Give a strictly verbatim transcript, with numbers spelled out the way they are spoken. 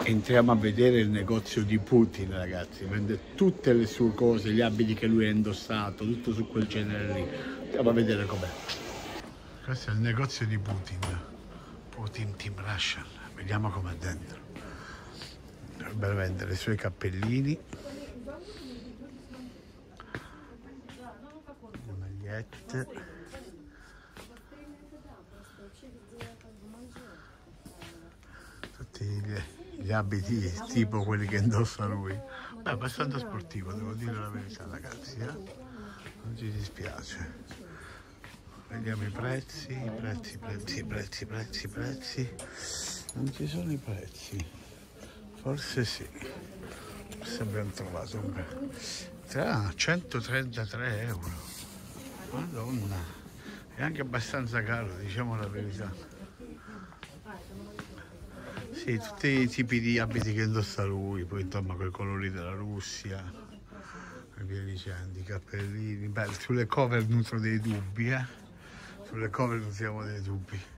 Entriamo a vedere il negozio di Putin, ragazzi, vende tutte le sue cose, gli abiti che lui ha indossato, tutto su quel genere lì. Andiamo a vedere com'è. Questo è il negozio di Putin, Putin Team Russian, vediamo com'è dentro. Dovrebbe vendere i suoi cappellini, le magliette, tutti gli, gli abiti tipo quelli che indossa lui. Beh, è abbastanza sportivo, devo dire la verità, ragazzi, eh? Non ci dispiace. Vediamo i prezzi, i prezzi, prezzi, prezzi, prezzi, prezzi. Non ci sono i prezzi. Forse sì. Forse abbiamo trovato un... Ah, centotrentatré euro. Madonna. È anche abbastanza caro, diciamo la verità. Sì, tutti i tipi di abiti che indossa lui, poi insomma con i colori della Russia e via dicendo, i cappellini. Beh, sulle cover nutro dei dubbi, eh. Sulle cover nutriamo dei dubbi.